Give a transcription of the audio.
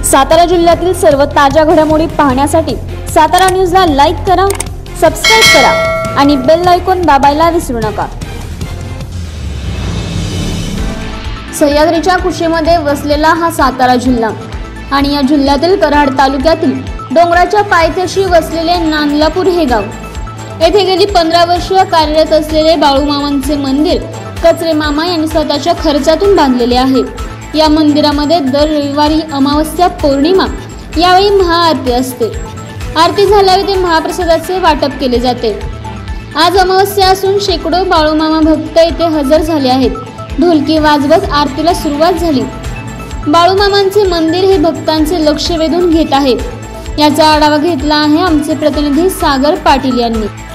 सातारा जिल्ह्यातील सर्व ताज्या घडामोडी पाहण्यासाठी सातारा न्यूजला लाईक करा, सबस्क्राइब करा आणि बेल आयकॉन दाबायला विसरू नका। सह्याद्रीच्या कुशीमध्ये वसलेला हा सातारा जिल्हा आणि या जिल्ह्यातील कराड तालुक्यातील डोंगराच्या पायथ्याशी वसलेले नांदलापूर हे गाव। येथे गेली 15 वर्ष कार्यरत असलेले बाळूमामांचे मंदिर कचरे मामा यांनी स्वतःच्या खर्चातून बांधलेले आहे। या मंदिरामध्ये दर रविवारी अमावस्या पौर्णिमा यावेळी महाआरती असते। आरती झाल्यावर ते महाप्रसादाचे वाटप केले जाते। आज अमावस्या असून शेकडो बाळूमामा भक्त येथे हजर झाले आहेत। ढोलकी वाजवत आरतीला सुरुवात झाली। बाळूमामांचे मंदिर हे भक्तांचे लक्ष वेधून घेत आहे। याचा आढावा घेतला आहे आमचे प्रतिनिधी सागर पाटील यांनी।